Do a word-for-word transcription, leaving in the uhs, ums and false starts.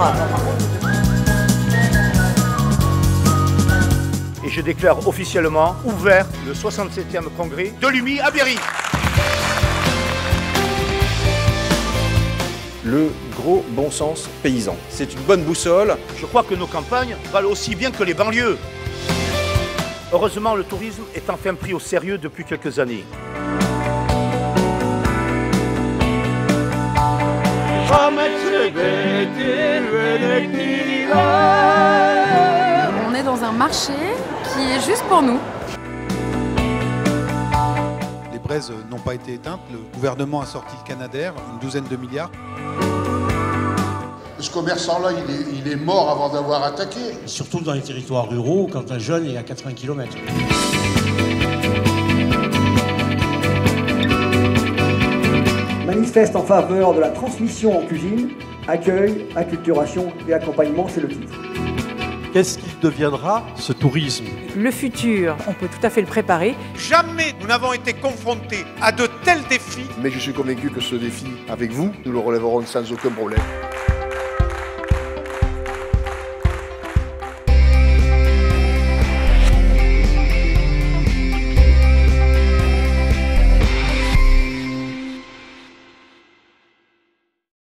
Voilà. Et je déclare officiellement ouvert le soixante-septième congrès de l'U M I à Berry. Le gros bon sens paysan. C'est une bonne boussole. Je crois que nos campagnes valent aussi bien que les banlieues. Heureusement, le tourisme est enfin pris au sérieux depuis quelques années. On est dans un marché qui est juste pour nous. Les braises n'ont pas été éteintes. Le gouvernement a sorti le Canadair, une douzaine de milliards. Ce commerçant-là, il est, il est mort avant d'avoir attaqué. Surtout dans les territoires ruraux, quand un jeune est à quatre-vingts kilomètres. Manifeste en faveur de la transmission en cuisine, accueil, acculturation et accompagnement, c'est le titre. Qu'est-ce qu'il deviendra, ce tourisme? Le futur, on peut tout à fait le préparer. Jamais nous n'avons été confrontés à de tels défis. Mais je suis convaincu que ce défi, avec vous, nous le relèverons sans aucun problème.